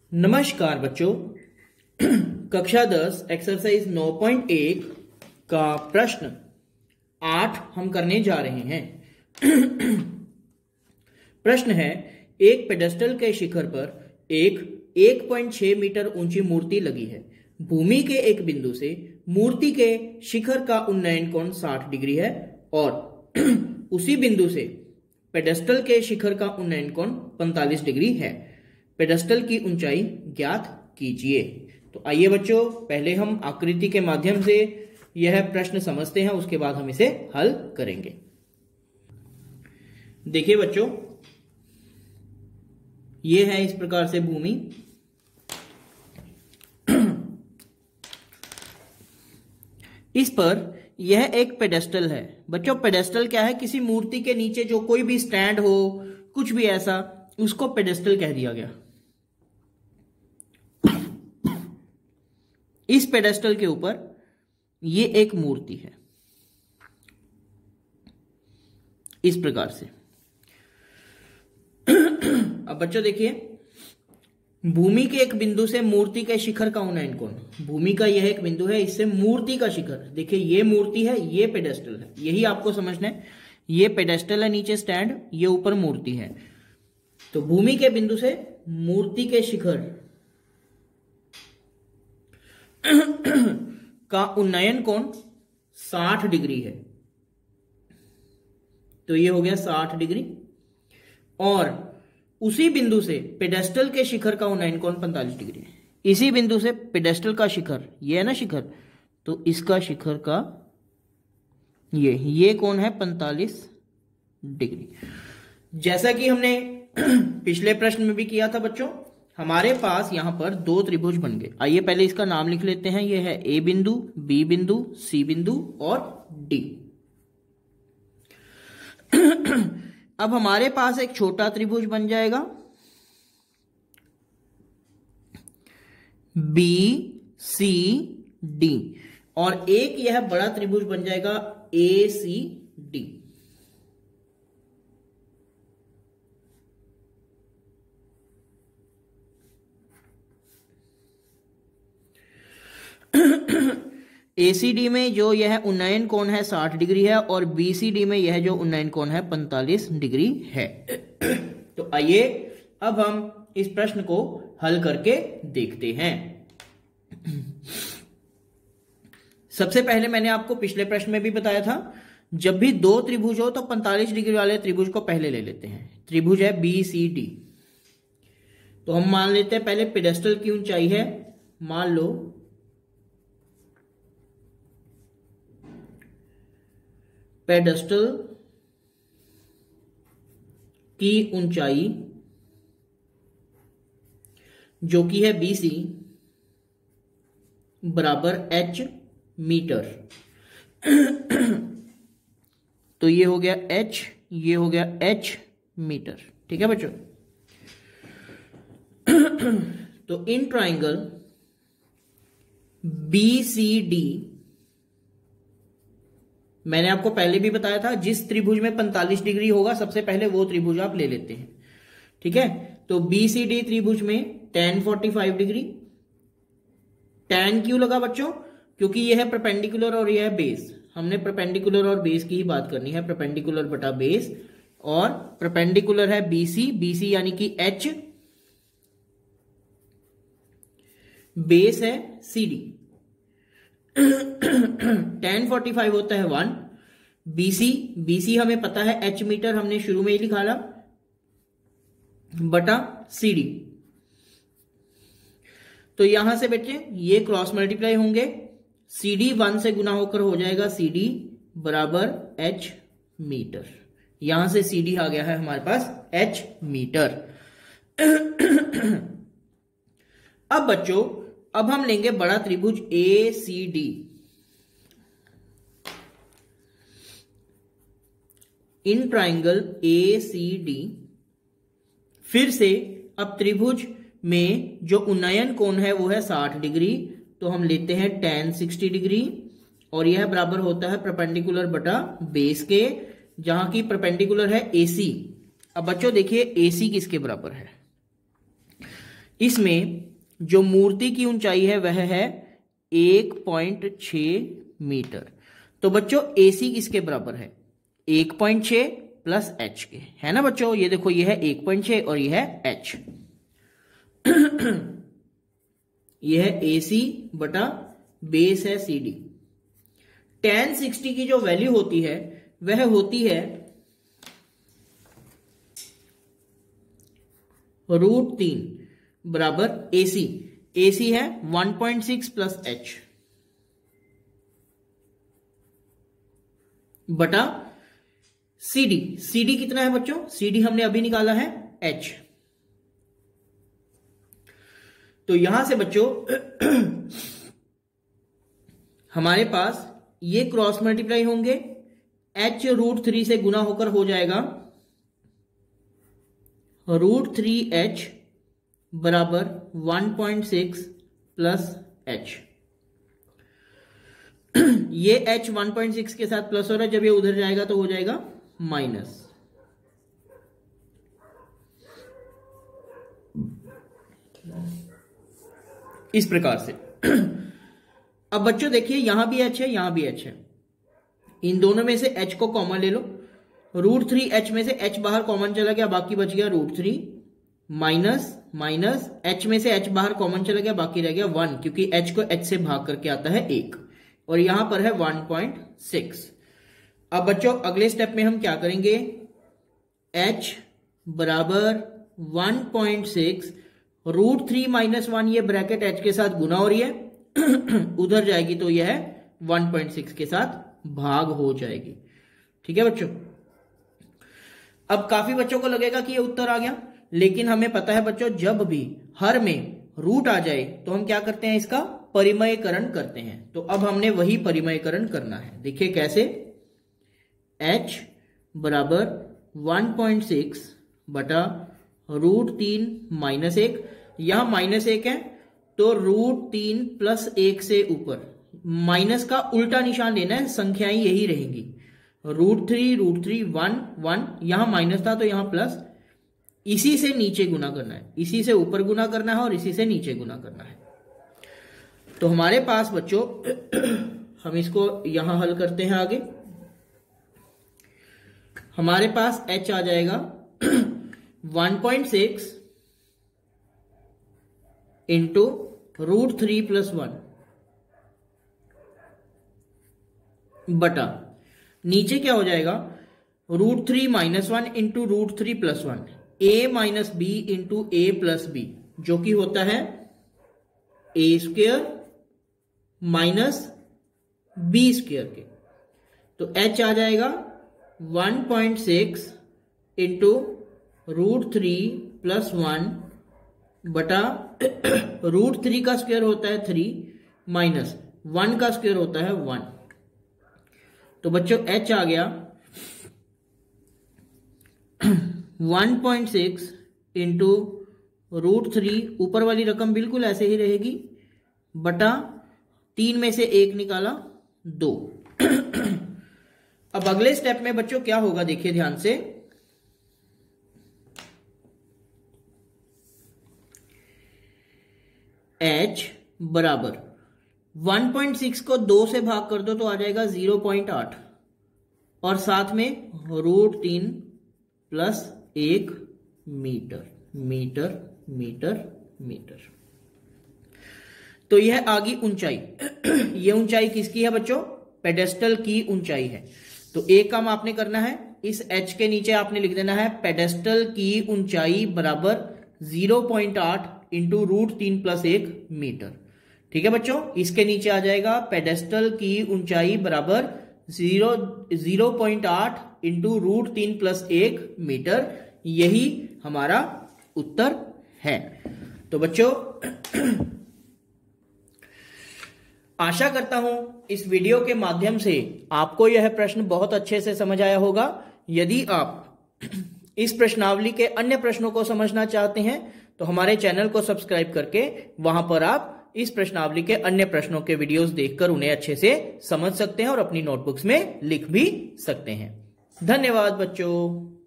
नमस्कार बच्चों। कक्षा 10 एक्सरसाइज 9.1 का प्रश्न 8 हम करने जा रहे हैं। प्रश्न है, एक पेडेस्टल के शिखर पर एक 1.6 मीटर ऊंची मूर्ति लगी है। भूमि के एक बिंदु से मूर्ति के शिखर का उन्नयन कोण 60 डिग्री है और उसी बिंदु से पेडेस्टल के शिखर का उन्नयन कोण 45 डिग्री है। पेडेस्टल की ऊंचाई ज्ञात कीजिए। तो आइए बच्चों, पहले हम आकृति के माध्यम से यह प्रश्न समझते हैं, उसके बाद हम इसे हल करेंगे। देखिए बच्चों, ये है इस प्रकार से भूमि। इस पर यह एक पेडेस्टल है। बच्चों, पेडेस्टल क्या है? किसी मूर्ति के नीचे जो कोई भी स्टैंड हो, कुछ भी ऐसा, उसको पेडेस्टल कह दिया गया। इस पेडेस्टल के ऊपर ये एक मूर्ति है इस प्रकार से। अब बच्चों देखिए, भूमि के एक बिंदु से मूर्ति के शिखर का उन्नयन कोण। भूमि का यह एक बिंदु है, इससे मूर्ति का शिखर। देखिए, ये मूर्ति है, ये पेडेस्टल है, यही आपको समझना है। ये पेडेस्टल है, नीचे स्टैंड, ये ऊपर मूर्ति है। तो भूमि के बिंदु से मूर्ति के शिखर का उन्नयन कोण 60 डिग्री है। तो ये हो गया 60 डिग्री। और उसी बिंदु से पेडेस्टल के शिखर का उन्नयन कोण 45 डिग्री है। इसी बिंदु से पेडेस्टल का शिखर, ये है ना शिखर, तो इसका शिखर का ये कोण है 45 डिग्री। जैसा कि हमने पिछले प्रश्न में भी किया था बच्चों, हमारे पास यहां पर दो त्रिभुज बन गए। आइए पहले इसका नाम लिख लेते हैं। यह है ए बिंदु, बी बिंदु, सी बिंदु और डी। अब हमारे पास एक छोटा त्रिभुज बन जाएगा बी सी डी, और एक यह बड़ा त्रिभुज बन जाएगा ए सी डी। एसीडी में जो यह उन्नयन कोण है 60 डिग्री है और बीसीडी में यह जो उन्नयन कोण है 45 डिग्री है। तो आइए अब हम इस प्रश्न को हल करके देखते हैं। सबसे पहले मैंने आपको पिछले प्रश्न में भी बताया था, जब भी दो त्रिभुज हो तो 45 डिग्री वाले त्रिभुज को पहले ले लेते हैं। त्रिभुज है बी सी डी। तो हम मान लेते हैं पहले पेडेस्टल की ऊंचाई है, मान लो पेडेस्टल की ऊंचाई जो कि है BC बराबर H मीटर। तो ये हो गया H, ये हो गया H मीटर। ठीक है बच्चों। तो इन ट्राइंगल BCD, मैंने आपको पहले भी बताया था, जिस त्रिभुज में 45 डिग्री होगा सबसे पहले वो त्रिभुज आप ले लेते हैं। ठीक है। तो BCD त्रिभुज में tan 45 डिग्री। tan क्यों लगा बच्चों? क्योंकि यह है परपेंडिकुलर और यह है बेस। हमने परपेंडिकुलर और बेस की ही बात करनी है, परपेंडिकुलर बटा बेस। और परपेंडिकुलर है BC यानी कि H, बेस है CD। tan 45 होता है 1। BC हमें पता है H मीटर, हमने शुरू में ही लिखा था, बटा CD। तो यहां से बच्चे ये क्रॉस मल्टीप्लाई होंगे, CD 1 से गुना होकर हो जाएगा CD बराबर H मीटर। यहां से CD आ गया है हमारे पास H मीटर। अब बच्चों, अब हम लेंगे बड़ा त्रिभुज ACD। इन ट्राइंगल ACD, फिर से अब त्रिभुज में जो उन्नयन कोण है वो है 60 डिग्री। तो हम लेते हैं tan 60 डिग्री, और यह बराबर होता है परपेंडिकुलर बटा बेस के, जहां की परपेंडिकुलर है AC। अब बच्चों देखिए AC किसके बराबर है? इसमें जो मूर्ति की ऊंचाई है वह है 1.6 मीटर। तो बच्चों AC किसके बराबर है? 1.6 प्लस h के, है ना बच्चों। ये देखो, ये है 1.6 और ये है h। ये है AC बटा बेस है CD। tan 60 की जो वैल्यू होती है वह होती है √3 बराबर AC। AC है 1.6 प्लस h बटा CD। CD कितना है बच्चों? CD हमने अभी निकाला है h। तो यहां से बच्चों हमारे पास ये क्रॉस मल्टीप्लाई होंगे, h √3 से गुना होकर हो जाएगा √3h बराबर 1.6 प्लस h। ये h 1.6 के साथ प्लस हो रहा है, जब ये उधर जाएगा तो हो जाएगा माइनस। इस प्रकार से। अब बच्चों देखिए, यहां भी h है, यहां भी h है। इन दोनों में से h को कॉमन ले लो। √3h में से h बाहर कॉमन चला गया, बाकी बच गया √3 माइनस माइनस h में से h बाहर कॉमन चला गया, बाकी रह गया 1, क्योंकि h को h से भाग करके आता है 1, और यहां पर है 1.6। अब बच्चों अगले स्टेप में हम क्या करेंगे? h बराबर 1.6 √3 माइनस 1, ये ब्रैकेट h के साथ गुना हो रही है, उधर जाएगी तो यह 1.6 के साथ भाग हो जाएगी। ठीक है बच्चों। अब काफी बच्चों को लगेगा कि ये उत्तर आ गया, लेकिन हमें पता है बच्चों, जब भी हर में रूट आ जाए तो हम क्या करते हैं? इसका परिमयकरण करते हैं। तो अब हमने वही परिमयकरण करना है। देखिए कैसे? h बराबर 1.6 बटा √3 माइनस 1, यहां माइनस 1 है तो √3 प्लस 1 से ऊपर माइनस का उल्टा निशान लेना है, संख्याएं यही रहेंगी। √3 1 1, यहां माइनस था तो यहां प्लस, इसी से नीचे गुना करना है, इसी से ऊपर गुना करना है और इसी से नीचे गुना करना है। तो हमारे पास बच्चों हम इसको यहां हल करते हैं आगे। हमारे पास h आ जाएगा 1.6 इंटू √3 प्लस 1 बटा, नीचे क्या हो जाएगा? √3 minus 1 into √3 plus 1, a minus B into a plus B, जो कि होता है a² माइनस b² के। तो h आ जाएगा 1.6 इंटू √3 प्लस 1 बटा √3 का स्क्वायर होता है 3 माइनस 1 का स्क्वायर होता है 1। तो बच्चों h आ गया 1.6 इंटू √3, ऊपर वाली रकम बिल्कुल ऐसे ही रहेगी, बटा 3 में से 1 निकाला 2। अब अगले स्टेप में बच्चों क्या होगा? देखिए ध्यान से, h बराबर 1.6 को 2 से भाग कर दो तो आ जाएगा 0.8, और साथ में √3 plus 1 metre metre metre metre. तो यह आ गई ऊंचाई। यह ऊंचाई किसकी है बच्चों? पेडेस्टल की ऊंचाई है। तो एक काम आपने करना है, इस h के नीचे आपने लिख देना है पेडेस्टल की ऊंचाई बराबर 0.8 इंटू √3 प्लस 1 मीटर। ठीक है बच्चों, इसके नीचे आ जाएगा पेडेस्टल की ऊंचाई बराबर 0.8 इंटू √3 प्लस 1 मीटर। यही हमारा उत्तर है। तो बच्चों आशा करता हूं इस वीडियो के माध्यम से आपको यह प्रश्न बहुत अच्छे से समझ आया होगा। यदि आप इस प्रश्नावली के अन्य प्रश्नों को समझना चाहते हैं तो हमारे चैनल को सब्सक्राइब करके वहां पर आप इस प्रश्नावली के अन्य प्रश्नों के वीडियोस देखकर उन्हें अच्छे से समझ सकते हैं और अपनी नोटबुक्स में लिख भी सकते हैं। धन्यवाद बच्चों।